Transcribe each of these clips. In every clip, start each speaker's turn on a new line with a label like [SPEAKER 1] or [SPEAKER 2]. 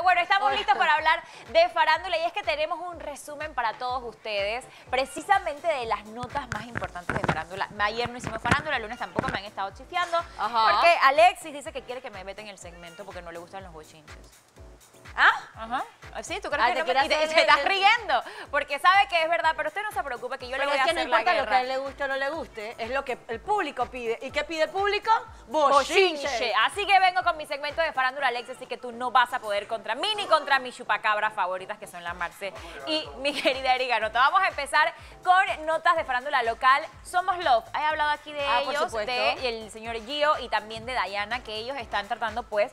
[SPEAKER 1] Bueno, estamos listos para hablar de farándula y es que tenemos un resumen para todos ustedes, precisamente de las notas más importantes de farándula. Ayer no hicimos farándula, el lunes tampoco, me han estado chifiando, porque Alexis dice que quiere que me meten el segmento porque no le gustan los bochinches. ¿Ah? Ajá. ¿Sí? ¿Tú crees que no me... te estás riendo? Porque sabe que es verdad, pero usted no se preocupe que yo le voy a hacer la guerra.
[SPEAKER 2] No importa lo que a él le guste o no le guste, es lo que el público pide. ¿Y qué pide el público? Bochinche.
[SPEAKER 1] Así que vengo con mi segmento de farándula, Alexis, así que tú no vas a poder contra mí ni contra mis chupacabras favoritas, que son la Marce y mi querida Erika Noto. Vamos a empezar con notas de farándula local. Somos Love. He hablado aquí de ellos, del señor Gio y también de Dayana, que ellos están tratando, pues,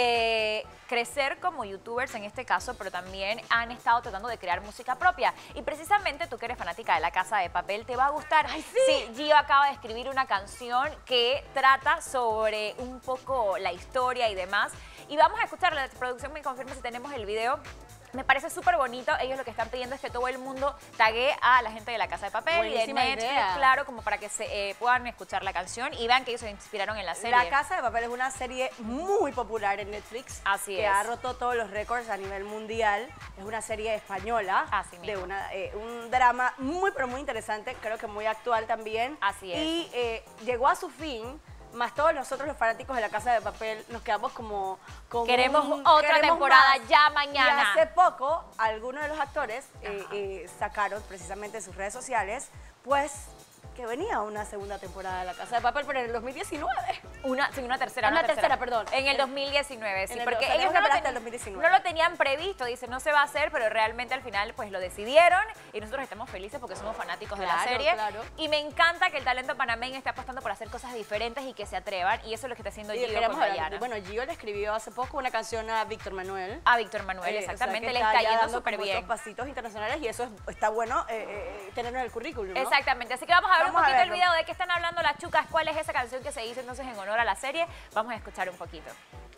[SPEAKER 1] de crecer como youtubers en este caso, pero también han estado tratando de crear música propia. Y precisamente tú que eres fanática de La Casa de Papel, te va a gustar.
[SPEAKER 2] ¡Ay, sí!
[SPEAKER 1] Sí, Gio acaba de escribir una canción que trata sobre un poco la historia y demás. Y vamos a escucharla. La producción me confirma si tenemos el video. Me parece súper bonito. Ellos lo que están pidiendo es que todo el mundo tague a la gente de La Casa de Papel. Buenísima y de Netflix, idea. Claro, como para que se puedan escuchar la canción y vean que ellos se inspiraron en la serie.
[SPEAKER 2] La Casa de Papel es una serie muy popular en Netflix.
[SPEAKER 1] Así
[SPEAKER 2] que ha roto todos los récords a nivel mundial. Es una serie española.
[SPEAKER 1] Así mismo.
[SPEAKER 2] De un drama muy, pero muy interesante. Creo que muy actual también.
[SPEAKER 1] Así es.
[SPEAKER 2] Y llegó a su fin. Más todos nosotros los fanáticos de La Casa de Papel nos quedamos como...
[SPEAKER 1] Queremos otra temporada más. Ya mañana.
[SPEAKER 2] Y hace poco, algunos de los actores sacaron precisamente en sus redes sociales, pues, que venía una segunda temporada de La Casa de Papel, pero en el 2019.
[SPEAKER 1] Una tercera.
[SPEAKER 2] Una tercera, perdón.
[SPEAKER 1] En el 2019, sí, porque ellos
[SPEAKER 2] no
[SPEAKER 1] lo tenían previsto, dicen, no se va a hacer, pero realmente al final pues lo decidieron y nosotros estamos felices porque somos fanáticos de la serie.
[SPEAKER 2] Claro.
[SPEAKER 1] Y me encanta que el talento panameño esté apostando por hacer cosas diferentes y que se atrevan, y eso es lo que está haciendo Gio con Dayana.
[SPEAKER 2] Bueno, Gio le escribió hace poco una canción a Víctor Manuel.
[SPEAKER 1] A Víctor Manuel, exactamente, le está yendo súper bien.
[SPEAKER 2] Estos pasitos internacionales y eso está bueno tenerlo en el currículum, ¿no?
[SPEAKER 1] Exactamente, así que vamos a ver un poquito el video de qué están hablando las chucas, cuál es esa canción que se hizo entonces en honor a la serie. Vamos a escuchar un poquito.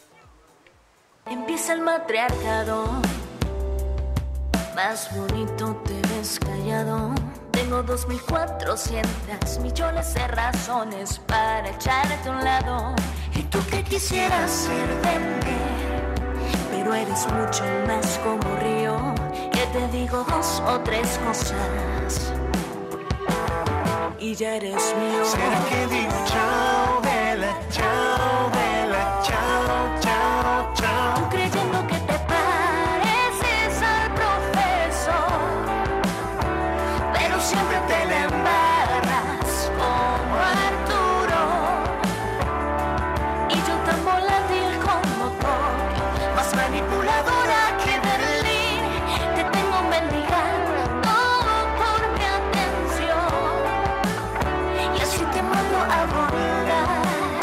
[SPEAKER 3] Empieza el matriarcado, más bonito te ves callado. Tengo 2.400 millones de razones para echarte a un lado. Y tú que quisieras ser de mujer, pero eres mucho más como río, que te digo 2 o 3 cosas y ya eres mío.
[SPEAKER 4] ¿Será que digo chao, vela, chao, vela, chao, chao, chao?
[SPEAKER 3] Tú creyendo que te pareces al profesor, pero siempre te la embarras como Arturo. Y yo tan volátil como Tokio, más manipuladora que Berlín. Te tengo mendigando por mi atención, y así te mando a volar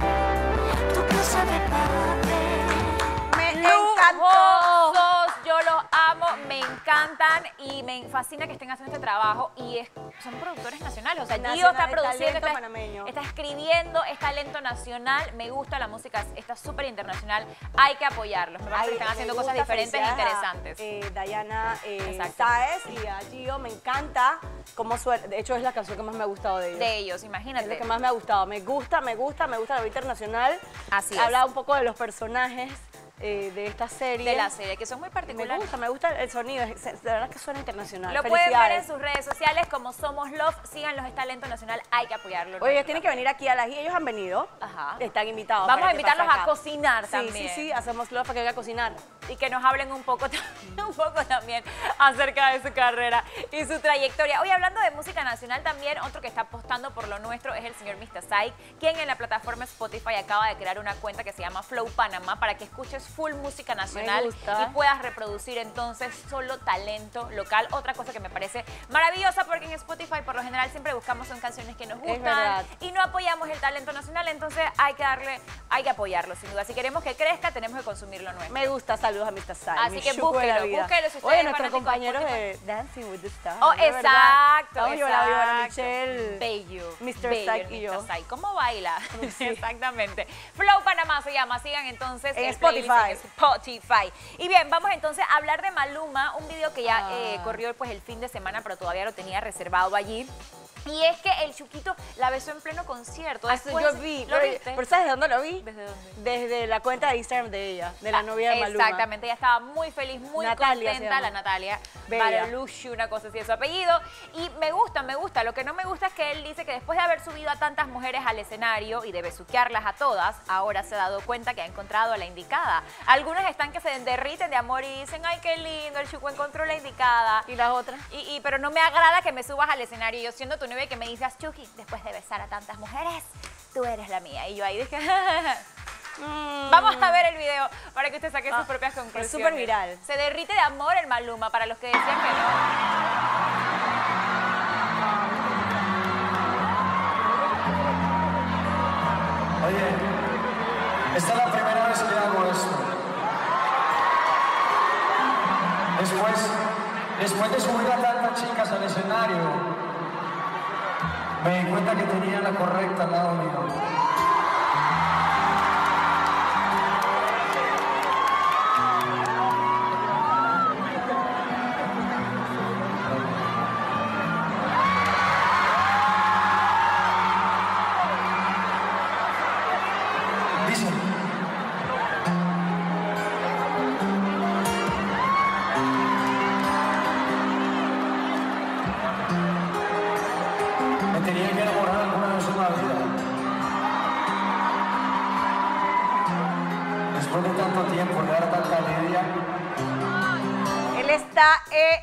[SPEAKER 3] tu casa de papel.
[SPEAKER 2] Me encantó.
[SPEAKER 1] Yo los amo, me encantan y me fascina que estén haciendo este trabajo y son productores nacionales, o sea, Gio está produciendo, está escribiendo, es talento nacional, me gusta la música, está súper internacional, hay que apoyarlos, me parece que están haciendo cosas diferentes e interesantes.
[SPEAKER 2] Dayana Sáez y a Gio, me encanta cómo suena, de hecho es la canción que más me ha gustado de ellos.
[SPEAKER 1] De ellos, imagínate.
[SPEAKER 2] Es lo que más me ha gustado, me gusta la internacional.
[SPEAKER 1] Así es.
[SPEAKER 2] Habla un poco de los personajes de esta serie.
[SPEAKER 1] De la serie, que son muy particulares.
[SPEAKER 2] Me gusta el sonido, de verdad que suena internacional.
[SPEAKER 1] Lo pueden ver en sus redes sociales como Somos Love, síganlos, es talento nacional, hay que apoyarlo.
[SPEAKER 2] Oye, ellos tienen que venir aquí a las... Ellos han venido, están invitados.
[SPEAKER 1] Vamos a invitarlos a cocinar también.
[SPEAKER 2] Sí, hacemos Love para que vengan a cocinar.
[SPEAKER 1] Y que nos hablen un poco también acerca de su carrera y su trayectoria. Hoy hablando de música nacional también, otro que está apostando por lo nuestro es el señor Mr. Psych, quien en la plataforma Spotify acaba de crear una cuenta que se llama Flow Panamá para que escuches full música nacional y puedas reproducir entonces solo talento local. Otra cosa que me parece maravillosa porque en Spotify por lo general siempre buscamos son canciones que nos gustan y no apoyamos el talento nacional, entonces hay que apoyarlo sin duda. Si queremos que crezca tenemos que consumir lo nuestro.
[SPEAKER 2] Me gusta, saludos a Mr. Psych.
[SPEAKER 1] Así que búsquelo si ustedes.
[SPEAKER 2] Oye, nuestro compañero de Dancing with the Stars.
[SPEAKER 1] Oh, exacto.
[SPEAKER 2] Michelle
[SPEAKER 1] Bello.
[SPEAKER 2] Mr. Psych y yo.
[SPEAKER 1] ¿Cómo baila?
[SPEAKER 2] Sí.
[SPEAKER 1] Exactamente. Flow Panamá se llama, sigan entonces
[SPEAKER 2] en
[SPEAKER 1] Spotify. Y bien, vamos entonces a hablar de Maluma, un video que ya corrió pues el fin de semana, pero todavía lo tenía reservado allí. Y es que el Chuquito la besó en pleno concierto. Después,
[SPEAKER 2] yo vi.
[SPEAKER 1] ¿Lo viste?
[SPEAKER 2] ¿Pero sabes de dónde lo vi?
[SPEAKER 1] ¿Desde dónde?
[SPEAKER 2] Desde la cuenta de Instagram de ella, de la novia de Maluma.
[SPEAKER 1] Exactamente, ella estaba muy feliz, muy
[SPEAKER 2] Natalia se
[SPEAKER 1] contenta,
[SPEAKER 2] llama.
[SPEAKER 1] la Natalia
[SPEAKER 2] Bella.
[SPEAKER 1] Barelushi, una cosa así de su apellido. Y me gusta. Lo que no me gusta es que él dice que después de haber subido a tantas mujeres al escenario y de besuquearlas a todas, ahora se ha dado cuenta que ha encontrado a la indicada. Algunos están que se derriten de amor y dicen, ay, qué lindo, el Chuco encontró la indicada.
[SPEAKER 2] ¿Y las otras?
[SPEAKER 1] Pero no me agrada que me subas al escenario yo siendo tu novia y que me digas, Chucky, después de besar a tantas mujeres, tú eres la mía. Y yo ahí dije, vamos a ver el video para que usted saque sus propias conclusiones.
[SPEAKER 2] Es súper viral.
[SPEAKER 1] Se derrite de amor el Maluma, para los que decían que no.
[SPEAKER 5] Oye, esta es la primera vez que hago esto. Después de subir a tantas chicas al escenario, me di cuenta que tenía la correcta al lado mío. Dice. Me tenía que enamorar alguna vez en la vida. Después de tanto tiempo, de dar tanta lidia.
[SPEAKER 2] Él está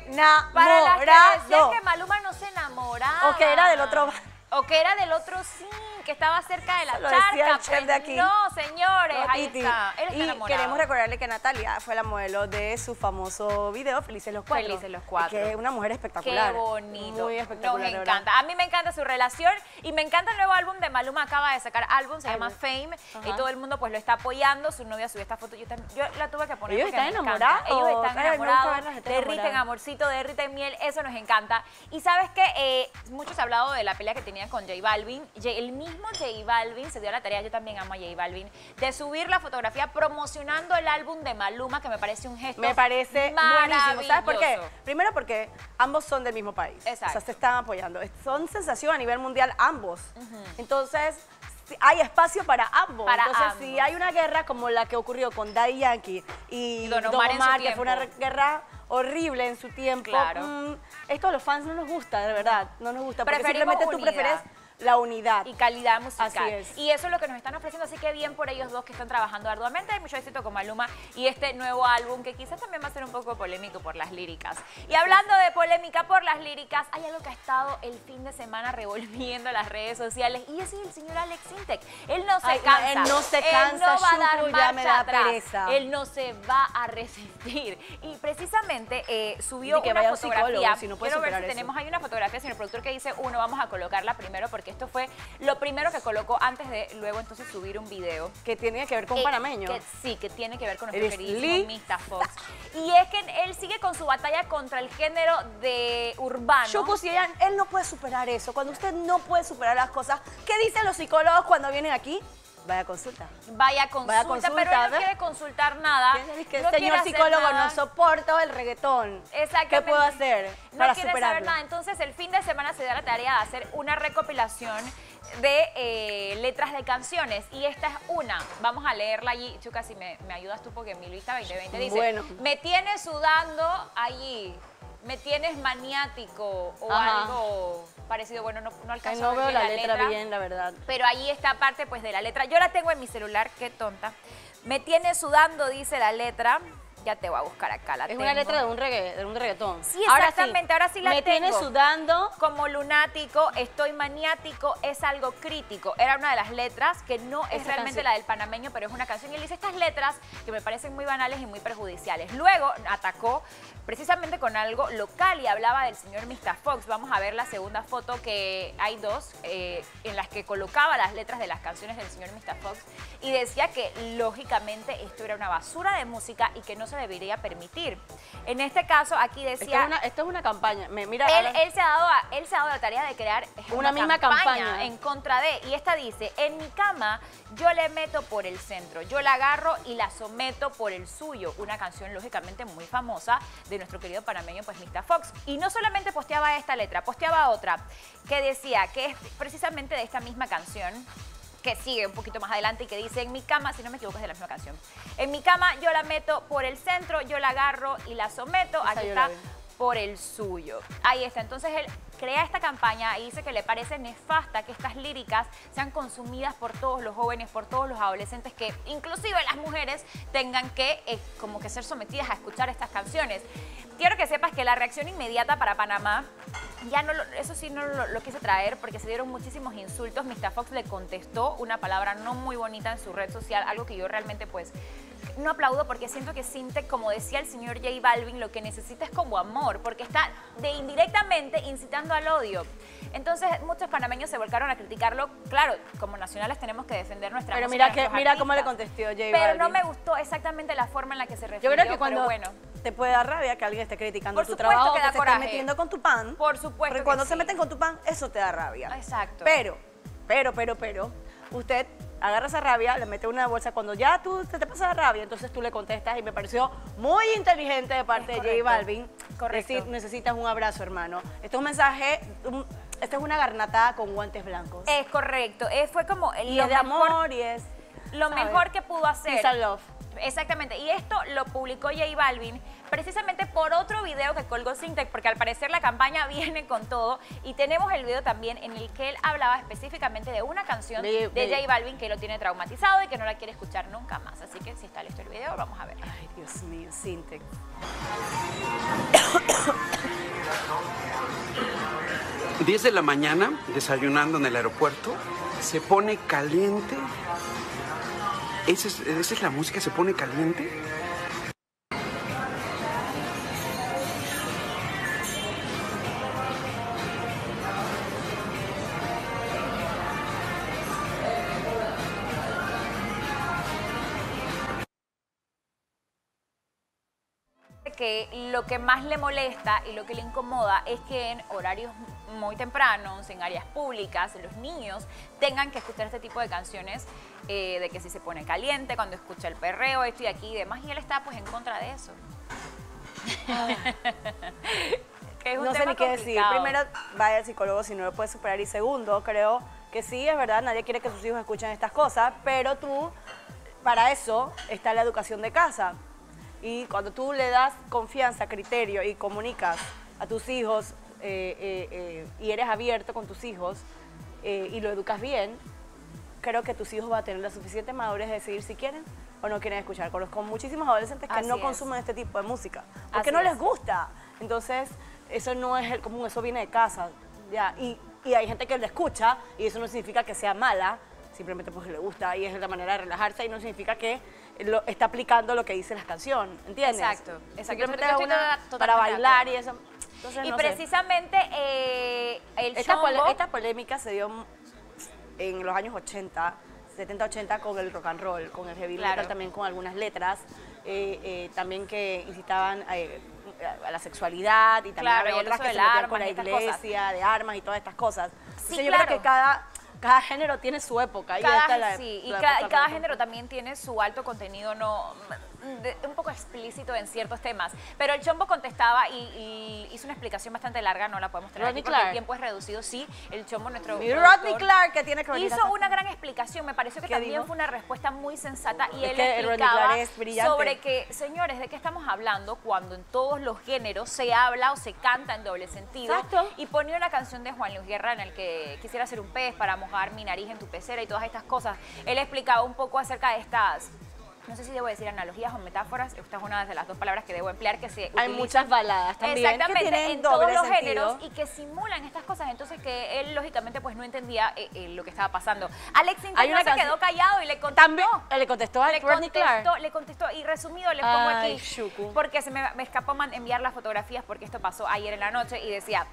[SPEAKER 1] Para las que decían
[SPEAKER 2] enamorado.
[SPEAKER 1] que Maluma no se enamoraba.
[SPEAKER 2] O que era del otro.
[SPEAKER 1] O que era del otro sí, que estaba cerca de la
[SPEAKER 2] Lo decía
[SPEAKER 1] charca.
[SPEAKER 2] el chef de aquí.
[SPEAKER 1] No, señores,
[SPEAKER 2] No,
[SPEAKER 1] ahí
[SPEAKER 2] Titi.
[SPEAKER 1] está. Él está
[SPEAKER 2] Y
[SPEAKER 1] enamorado.
[SPEAKER 2] queremos recordarle que Natalia fue la modelo de su famoso video Felices los Cuatro.
[SPEAKER 1] Felices los Cuatro.
[SPEAKER 2] Que es una mujer
[SPEAKER 1] Qué
[SPEAKER 2] espectacular.
[SPEAKER 1] bonito.
[SPEAKER 2] Muy espectacular.
[SPEAKER 1] Nos
[SPEAKER 2] de verdad.
[SPEAKER 1] encanta. A mí me encanta su relación y me encanta el nuevo álbum de Maluma. Acaba de sacar álbum, se llama Fame.
[SPEAKER 2] Ajá.
[SPEAKER 1] Y todo el mundo pues lo está apoyando. Su novia subió esta foto. Yo la tuve que poner.
[SPEAKER 2] Ellos
[SPEAKER 1] porque
[SPEAKER 2] están
[SPEAKER 1] me encanta.
[SPEAKER 2] enamorados.
[SPEAKER 1] Ellos están
[SPEAKER 2] Ay, me gusta
[SPEAKER 1] enamorados.
[SPEAKER 2] verlos, están
[SPEAKER 1] Derriten
[SPEAKER 2] enamorados.
[SPEAKER 1] amorcito, derriten miel. Eso nos encanta. Y sabes que muchos han hablado de la pelea que tenía con J Balvin. El mismo J Balvin se dio la tarea, yo también amo a J Balvin, de subir la fotografía promocionando el álbum de Maluma, que me parece un gesto
[SPEAKER 2] Me parece buenísimo. ¿Sabes por qué?
[SPEAKER 1] maravilloso.
[SPEAKER 2] Primero porque ambos son del mismo país.
[SPEAKER 1] Exacto.
[SPEAKER 2] O sea, se están apoyando. Son sensación a nivel mundial ambos. Entonces, hay espacio para ambos.
[SPEAKER 1] Para
[SPEAKER 2] Entonces, si
[SPEAKER 1] ambos.
[SPEAKER 2] hay una guerra como la que ocurrió con Daddy Yankee y
[SPEAKER 1] Don
[SPEAKER 2] Don
[SPEAKER 1] Omar en su
[SPEAKER 2] Omar, que fue una
[SPEAKER 1] tiempo.
[SPEAKER 2] guerra horrible en su tiempo,
[SPEAKER 1] Claro.
[SPEAKER 2] esto a los fans no nos gusta, de verdad. No nos gusta. Porque
[SPEAKER 1] Preferimos
[SPEAKER 2] simplemente tú
[SPEAKER 1] unidad.
[SPEAKER 2] prefieres la unidad.
[SPEAKER 1] Y calidad musical.
[SPEAKER 2] Así es.
[SPEAKER 1] Y eso es lo que nos están ofreciendo, así que bien por ellos dos que están trabajando arduamente. Hay mucho éxito con Maluma y este nuevo álbum que quizás también va a ser un poco polémico por las líricas. Y hablando de polémica por las líricas, hay algo que ha estado el fin de semana revolviendo las redes sociales y ese es el señor Alex Sintek. Él no se
[SPEAKER 2] Ay,
[SPEAKER 1] cansa.
[SPEAKER 2] él no se cansa,
[SPEAKER 1] Él no va a dar
[SPEAKER 2] Chucu, ya me
[SPEAKER 1] marcha
[SPEAKER 2] da
[SPEAKER 1] atrás.
[SPEAKER 2] pereza.
[SPEAKER 1] Él no se va a resistir. Y precisamente subió
[SPEAKER 2] Ni que
[SPEAKER 1] una
[SPEAKER 2] vaya a un
[SPEAKER 1] fotografía.
[SPEAKER 2] psicólogo, si no puede
[SPEAKER 1] Quiero ver
[SPEAKER 2] superar
[SPEAKER 1] si
[SPEAKER 2] eso.
[SPEAKER 1] tenemos, hay una fotografía, señor productor, que dice uno, vamos a colocarla primero porque esto fue lo primero que colocó antes de luego entonces subir un video.
[SPEAKER 2] Que tiene que ver con panameño.
[SPEAKER 1] Sí, que tiene que ver con nuestro
[SPEAKER 2] Eres
[SPEAKER 1] queridísimo Mr. Fox. Y es que él sigue con su batalla contra el género de urbano.
[SPEAKER 2] Chucu, si él no puede superar eso, cuando usted no puede superar las cosas, ¿qué dicen los psicólogos cuando vienen aquí? Vaya a consulta.
[SPEAKER 1] Vaya consulta, pero él no
[SPEAKER 2] ¿ves?
[SPEAKER 1] quiere consultar nada.
[SPEAKER 2] Piensa que
[SPEAKER 1] no quiere
[SPEAKER 2] señor
[SPEAKER 1] hacer
[SPEAKER 2] psicólogo
[SPEAKER 1] nada.
[SPEAKER 2] no soporto el reggaetón.
[SPEAKER 1] Exactamente.
[SPEAKER 2] ¿Qué puedo hacer
[SPEAKER 1] No
[SPEAKER 2] para
[SPEAKER 1] quiere
[SPEAKER 2] superarlo?
[SPEAKER 1] saber nada. Entonces, el fin de semana se da la tarea de hacer una recopilación de letras de canciones. Y esta es una. Vamos a leerla allí. Chuca, si me ayudas tú, porque mi lista 2020 dice:
[SPEAKER 2] Bueno.
[SPEAKER 1] me tienes sudando allí. Me tienes maniático o
[SPEAKER 2] Ajá.
[SPEAKER 1] algo parecido. Bueno, no
[SPEAKER 2] Ay,
[SPEAKER 1] alcanzo
[SPEAKER 2] no
[SPEAKER 1] a ver
[SPEAKER 2] veo
[SPEAKER 1] bien
[SPEAKER 2] la letra bien, la verdad.
[SPEAKER 1] pero ahí está parte pues de la letra. Yo la tengo en mi celular, qué tonta. Me tiene sudando, dice la letra. Ya te voy a buscar acá, la
[SPEAKER 2] Es
[SPEAKER 1] tengo.
[SPEAKER 2] una letra de un reggaetón.
[SPEAKER 1] Sí, exactamente, ahora sí la
[SPEAKER 2] me tiene
[SPEAKER 1] tengo.
[SPEAKER 2] sudando.
[SPEAKER 1] Como lunático, estoy maniático, es algo crítico. Era una de las letras que no es
[SPEAKER 2] Esa
[SPEAKER 1] realmente
[SPEAKER 2] canción.
[SPEAKER 1] la del panameño, pero es una canción. Y él dice estas letras que me parecen muy banales y muy perjudiciales. Luego atacó precisamente con algo local y hablaba del señor Mr. Fox. Vamos a ver la segunda foto, que hay dos, en las que colocaba las letras de las canciones del señor Mr. Fox y decía que lógicamente esto era una basura de música y que no se se debería permitir. En este caso, aquí decía...
[SPEAKER 2] Esto es una campaña. Mira,
[SPEAKER 1] Él se ha dado la tarea de crear
[SPEAKER 2] una misma campaña
[SPEAKER 1] en contra de, y esta dice, en mi cama yo le meto por el centro, yo la agarro y la someto por el suyo, una canción lógicamente muy famosa de nuestro querido panameño pues Mr. Fox. Y no solamente posteaba esta letra, posteaba otra que decía que es precisamente de esta misma canción, que sigue un poquito más adelante y que dice, en mi cama, si no me equivoco es de la misma canción, en mi cama yo la meto por el centro, yo la agarro y la someto, aquí está, por el suyo. Ahí está, entonces él crea esta campaña y dice que le parece nefasta que estas líricas sean consumidas por todos los jóvenes, por todos los adolescentes, que inclusive las mujeres tengan que como que ser sometidas a escuchar estas canciones. Quiero que sepas que la reacción inmediata para Panamá, ya no eso sí no lo quise traer porque se dieron muchísimos insultos. Mr. Fox le contestó una palabra no muy bonita en su red social, algo que yo realmente pues no aplaudo porque siento que Sintec, como decía el señor J Balvin, lo que necesita es como amor, porque está indirectamente incitando al odio. Entonces muchos panameños se volcaron a criticarlo. Claro, como nacionales tenemos que defender nuestra música.
[SPEAKER 2] Pero mira cómo le contestó J Balvin.
[SPEAKER 1] Pero no me gustó exactamente la forma en la que se refirió.
[SPEAKER 2] Yo creo que cuando te puede dar rabia que alguien esté criticando tu trabajo, que se esté metiendo con tu pan.
[SPEAKER 1] Por supuesto.
[SPEAKER 2] Porque cuando se meten con tu pan, eso te da rabia.
[SPEAKER 1] Exacto.
[SPEAKER 2] Pero, usted agarra esa rabia, le mete una bolsa. Cuando ya tú te pasa la rabia, entonces tú le contestas, y me pareció muy inteligente de parte de J Balvin.
[SPEAKER 1] Correcto.
[SPEAKER 2] Decir, necesitas un abrazo, hermano. Esto es un mensaje, esta es una garnatada con guantes blancos.
[SPEAKER 1] Es correcto. Fue como
[SPEAKER 2] y es de amor y es
[SPEAKER 1] lo mejor que pudo hacer.
[SPEAKER 2] Peace and love.
[SPEAKER 1] Exactamente, y esto lo publicó J Balvin precisamente por otro video que colgó Sintec, porque al parecer la campaña viene con todo, y tenemos el video también en el que él hablaba específicamente de una canción de J Balvin que lo tiene traumatizado y que no la quiere escuchar nunca más. Así que si está listo el video, vamos a ver.
[SPEAKER 2] Ay, Dios mío, Sintec.
[SPEAKER 6] 10 de la mañana, desayunando en el aeropuerto, se pone caliente. ¿Esa es la música? ¿Se pone caliente?
[SPEAKER 1] Que lo que más le molesta y lo que le incomoda es que en horarios muy tempranos, en áreas públicas, los niños tengan que escuchar este tipo de canciones, de que si se pone caliente, cuando escucha el perreo, esto y aquí y demás, y él está pues en contra de eso. Que es un
[SPEAKER 2] no sé
[SPEAKER 1] tema
[SPEAKER 2] ni qué decir.
[SPEAKER 1] complicado.
[SPEAKER 2] Primero, vaya al psicólogo si no lo puedes superar, y segundo, creo que sí, es verdad, nadie quiere que sus hijos escuchen estas cosas, pero para eso está la educación de casa. Y cuando tú le das confianza, criterio y comunicas a tus hijos y eres abierto con tus hijos y lo educas bien, creo que tus hijos van a tener la suficiente madurez de decidir si quieren o no quieren escuchar. Conozco muchísimos adolescentes que no consumen este tipo de música porque no les gusta. Entonces, eso no es el común, eso viene de casa. ¿Ya? Y hay gente que lo escucha y eso no significa que sea mala, simplemente porque le gusta y es la manera de relajarse, y no significa que está aplicando lo que dice la canción, ¿entiendes?
[SPEAKER 1] Exacto.
[SPEAKER 2] Simplemente es para bailar y eso. Entonces,
[SPEAKER 1] y
[SPEAKER 2] no
[SPEAKER 1] precisamente el chombo...
[SPEAKER 2] Esta polémica se dio en los años 80, 70-80 con el rock and roll, con el heavy metal, también con algunas letras, también que incitaban a la sexualidad, y también había otras que se metían con la iglesia, de armas y todas estas cosas.
[SPEAKER 1] Sí,
[SPEAKER 2] yo creo que cada género tiene su época.
[SPEAKER 1] Cada género también tiene su alto contenido, un poco explícito en ciertos temas. Pero el Chombo contestaba y hizo una explicación bastante larga, no la podemos traer aquí porque el tiempo es reducido. Sí, el Chombo, nuestro
[SPEAKER 2] Rodney Clark, que tiene que venir
[SPEAKER 1] hizo una gran explicación. Me pareció que también fue una respuesta muy sensata, y él explicaba sobre que, señores, ¿de qué estamos hablando cuando en todos los géneros se habla o se canta en doble sentido?
[SPEAKER 2] Exacto.
[SPEAKER 1] Y ponía una canción de Juan Luis Guerra en el que quisiera ser un pez para mojar mi nariz en tu pecera y todas estas cosas. Él explicaba un poco acerca de estas, no sé si debo decir analogías o metáforas, esta es una de las dos palabras que debo emplear, que se
[SPEAKER 2] hay muchas baladas también
[SPEAKER 1] exactamente,
[SPEAKER 2] que tienen
[SPEAKER 1] en todos los
[SPEAKER 2] sentido.
[SPEAKER 1] géneros, y que simulan estas cosas, entonces que él lógicamente pues no entendía lo que estaba pasando. Alex Intec no se quedó callado y le contestó.
[SPEAKER 2] También le contestó a Rodney Clark.
[SPEAKER 1] Le contestó, y resumido les pongo aquí, porque se me escapó enviar las fotografías porque esto pasó ayer en la noche, y decía: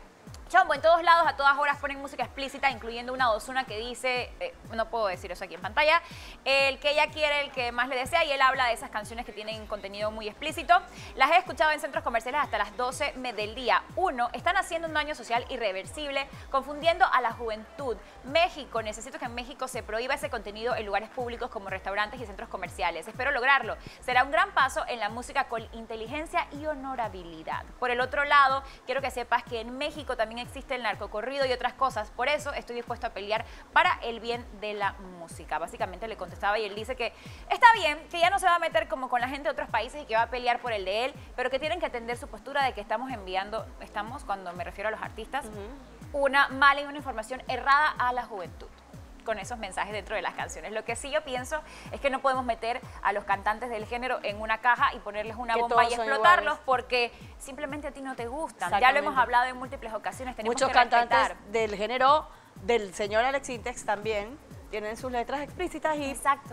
[SPEAKER 1] Chombo, en todos lados, a todas horas ponen música explícita, incluyendo una Ozuna que dice, no puedo decir eso aquí en pantalla, el que ella quiere, el que más le desea, y él habla de esas canciones que tienen contenido muy explícito. Las he escuchado en centros comerciales hasta las 12 del día. 1, están haciendo un daño social irreversible, confundiendo a la juventud. México, necesito que en México se prohíba ese contenido en lugares públicos como restaurantes y centros comerciales. Espero lograrlo. Será un gran paso en la música con inteligencia y honorabilidad. Por el otro lado, quiero que sepas que en México también existe el narcocorrido y otras cosas. Por eso estoy dispuesto a pelear para el bien de la música. Básicamente le contestaba y él dice que está bien, que ya no se va a meter como con la gente de otros países y que va a pelear por el de él, pero que tienen que atender su postura de que estamos cuando me refiero a los artistas, una mala y una información errada a la juventud con esos mensajes dentro de las canciones. Lo que sí yo pienso es que no podemos meter a los cantantes del género en una caja y ponerles una bomba y explotarlos porque simplemente a ti no te gustan. Ya lo hemos hablado en múltiples ocasiones. Tenemos
[SPEAKER 2] Muchos
[SPEAKER 1] que
[SPEAKER 2] cantantes
[SPEAKER 1] respetar.
[SPEAKER 2] del género del señor Alex Intec también tienen sus letras explícitas y
[SPEAKER 1] Exacto.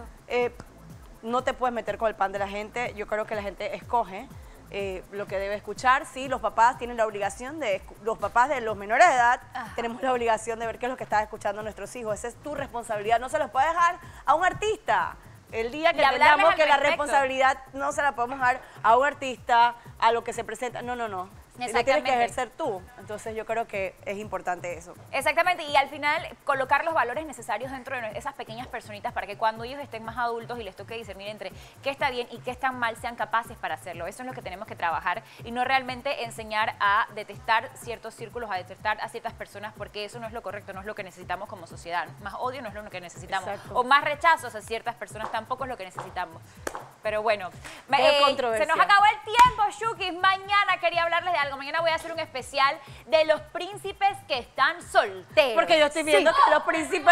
[SPEAKER 2] No te puedes meter con el pan de la gente. Yo creo que la gente escoge lo que debe escuchar. Sí, los papás tienen la obligación los papás de los menores de edad, tenemos la obligación de ver qué es lo que están escuchando nuestros hijos. Esa es tu responsabilidad, no se los puede dejar a un artista. El día que entendamos que la responsabilidad no se la podemos dar a un artista, a lo que se presenta, no. Lo tienes que ejercer tú. Entonces yo creo que es importante eso.
[SPEAKER 1] Exactamente, y al final colocar los valores necesarios dentro de esas pequeñas personitas para que cuando ellos estén más adultos y les toque discernir entre qué está bien y qué está mal, sean capaces para hacerlo. Eso es lo que tenemos que trabajar y no realmente enseñar a detestar ciertos círculos, a detestar a ciertas personas, porque eso no es lo correcto, no es lo que necesitamos como sociedad. Más odio no es lo que necesitamos.
[SPEAKER 2] Exacto.
[SPEAKER 1] O más rechazos a ciertas personas tampoco es lo que necesitamos. Pero bueno,
[SPEAKER 2] controversia.
[SPEAKER 1] se nos acabó el tiempo, Shukis. Mañana quería hablarles de algo. Mañana voy a hacer un especial de los príncipes que están solteros.
[SPEAKER 2] Porque yo estoy viendo que a los príncipes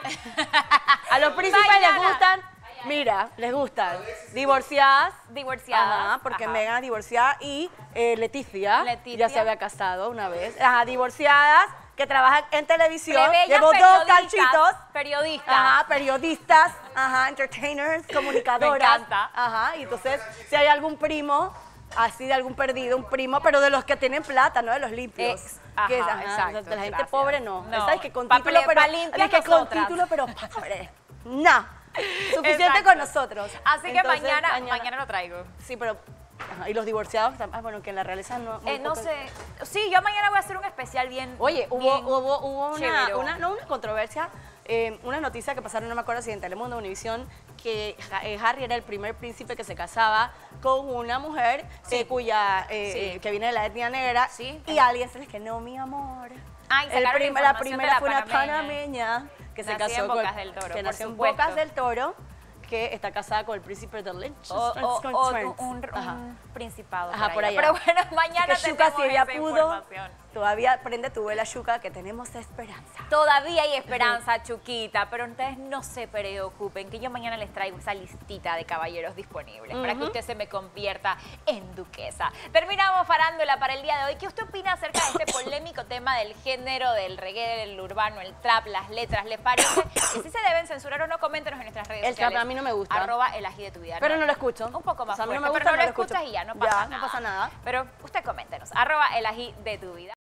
[SPEAKER 2] les gustan, mira, les gustan divorciadas. Ajá, porque Meghan es divorciada y Leticia ya se había casado una vez. Ajá, divorciadas que trabajan en televisión. Llevo 2 ganchitos.
[SPEAKER 1] Periodistas.
[SPEAKER 2] Ajá, periodistas, ajá, entertainers, comunicadoras.
[SPEAKER 1] Me encanta.
[SPEAKER 2] Ajá, y entonces si hay algún primo, así de algún perdido, un primo, pero de los que tienen plata, no de los limpios.
[SPEAKER 1] Exacto,
[SPEAKER 2] de la gente
[SPEAKER 1] gracias.
[SPEAKER 2] pobre no.
[SPEAKER 1] No,
[SPEAKER 2] ¿Sabes? Que con
[SPEAKER 1] pa'
[SPEAKER 2] título, pero
[SPEAKER 1] limpias
[SPEAKER 2] que con
[SPEAKER 1] nosotras.
[SPEAKER 2] título, pero pobre. No. Suficiente
[SPEAKER 1] Exacto.
[SPEAKER 2] con nosotros.
[SPEAKER 1] Así que
[SPEAKER 2] Entonces,
[SPEAKER 1] mañana lo traigo.
[SPEAKER 2] Sí, pero ajá, y los divorciados, bueno, que en la realeza no.
[SPEAKER 1] No sé. Sí, yo mañana voy a hacer un especial bien.
[SPEAKER 2] Oye, hubo
[SPEAKER 1] chévere.
[SPEAKER 2] una controversia, una noticia que pasaron, no me acuerdo si en Telemundo o Univisión, que Harry era el primer príncipe que se casaba con una mujer que viene de la etnia negra, y alguien se les que no, mi amor.
[SPEAKER 1] Ay,
[SPEAKER 2] La primera fue una
[SPEAKER 1] panameña
[SPEAKER 2] panameña que se casó
[SPEAKER 1] en Bocas del Toro,
[SPEAKER 2] que
[SPEAKER 1] por
[SPEAKER 2] nació en
[SPEAKER 1] supuesto.
[SPEAKER 2] Bocas del Toro, que está casada con el príncipe de Lynch.
[SPEAKER 1] Un principado.
[SPEAKER 2] Ajá, por allá.
[SPEAKER 1] Pero bueno, mañana
[SPEAKER 2] que Xuca,
[SPEAKER 1] tenemos
[SPEAKER 2] si ella
[SPEAKER 1] esa
[SPEAKER 2] pudo,
[SPEAKER 1] información.
[SPEAKER 2] todavía prende tu vela, Xuca, que tenemos esperanza.
[SPEAKER 1] Todavía hay esperanza, Chuquita, pero ustedes no se preocupen, que yo mañana les traigo esa listita de caballeros disponibles para que usted se me convierta en duquesa. Terminamos farándula para el día de hoy. ¿Qué usted opina acerca de este polémico tema del género, del reggae, del urbano, el trap, las letras? ¿Les parece que sí se deben censurar o no? Coméntenos en nuestras redes
[SPEAKER 2] El
[SPEAKER 1] sociales.
[SPEAKER 2] trap a mí no me gusta.
[SPEAKER 1] @elajidetuvidad.
[SPEAKER 2] Pero no lo escucho.
[SPEAKER 1] Un poco más
[SPEAKER 2] O sea, a mí no
[SPEAKER 1] fuerte,
[SPEAKER 2] me gusta,
[SPEAKER 1] pero no lo
[SPEAKER 2] escucho.
[SPEAKER 1] escuchas y ya no pasa nada.
[SPEAKER 2] No pasa nada.
[SPEAKER 1] Pero usted coméntenos, @elajidetuvidad.